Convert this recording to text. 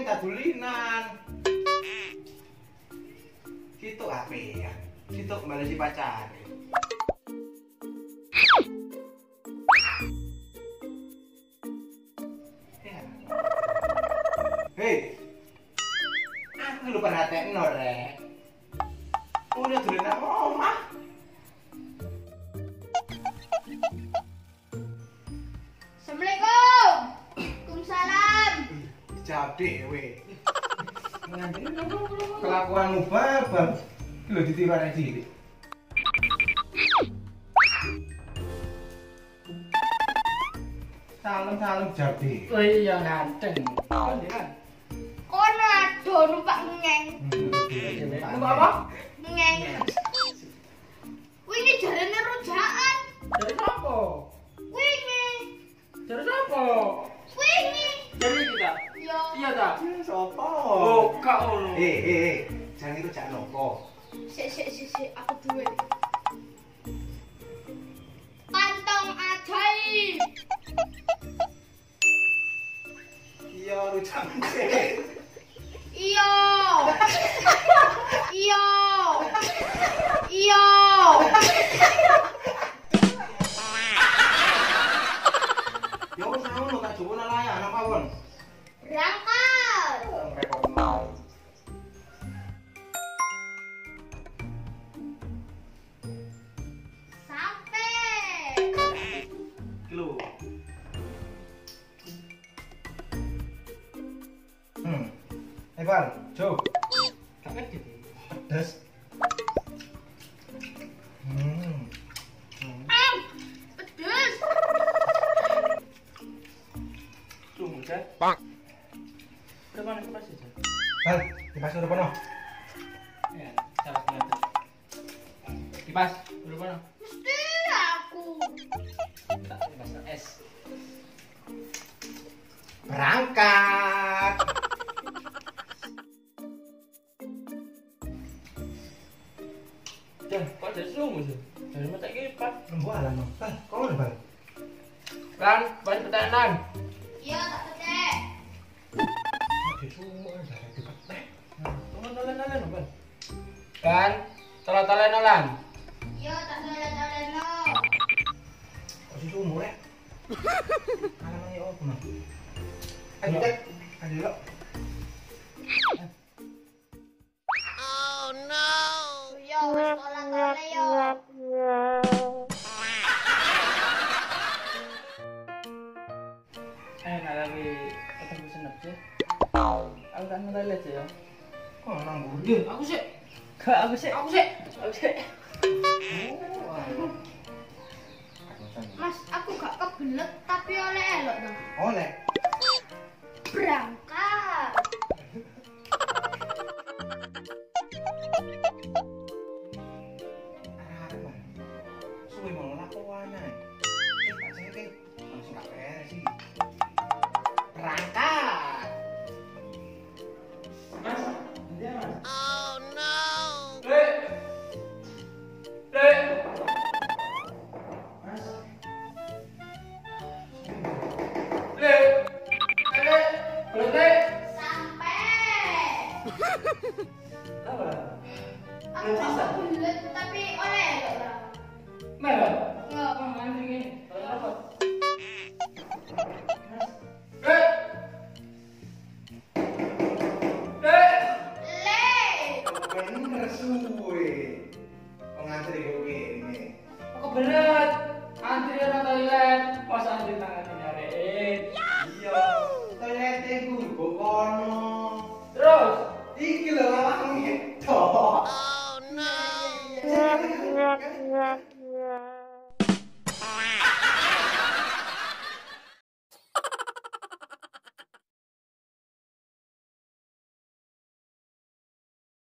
tak dulinan. Gitu apa ya? Gitu kembali si pacar. Ya. Hei, aku lu perhatiin Rek. Udah dulinan omah. Assalamualaikum. Waalaikumsalam. Jawab dewe. Kelakuanmu babang. Lho ditiru anak cilik. Salam jawab dewe. Oh iya ganteng. Kono ado numpak ngeng. Numpak apa? Ngeng. Wingi jarene rujakan. Dari apa? Wingi. Dari apa? Wingi. Dari kita? Yo. Iya tak? Sopo? Oh, kak ono. Jangan itu jangan nopo. Sik, aku duwe. Kantong ajaib. Iya, rujak. Iya. Iya. Iya. Ya wis ngono tak jowo layan apa pun. Berangkat. Sampai. Lho. Evan, Jo. Kakak gitu. Pedes. Pedes. Tunggu, Cak. Pak. Udah mana kipas aja? Bal, kipas udah penuh. Ya, cara kelihatan. Kipas, udah mana? Mesti aku. Tak, kipas es. Berangkat. Dah, kok ada sungguh sih? Dari mata kipas. Lembu alam. Bal, kau udah bal. Kan, banyak pertanyaan. Iya, tak petek. Di semua ada di petek. Tolong nolan, Bang. Kan, tolong nolan. Iya, tak dolen-doleno. Kok si sumur ya? Namanya apa mah? Ayo tek, ayo lo. Yo, wis tolak-tolak yo. Nah lagi ketemu senep sih. Aku kan nolan aja ya. Kok nang budi? Duh, aku sih. Aku sih. Mas, aku gak kebelet tapi oleh elok dong. Oleh. Berangkat. Suwe mau lakukan aja. Tak sengke. Langsung gak beres sih. Berangkat. Mas, dia Mas. Sampai. Aku gak kebelet tapi oleh elok lah. Enggak. Le. Bener suwe. Pengantri gue gini. Kebelet, antri orang toilet, masa antri tangan nyariin. Iya. Toiletnya gue kono. Terus, Iki lho lawang itu. Oh no.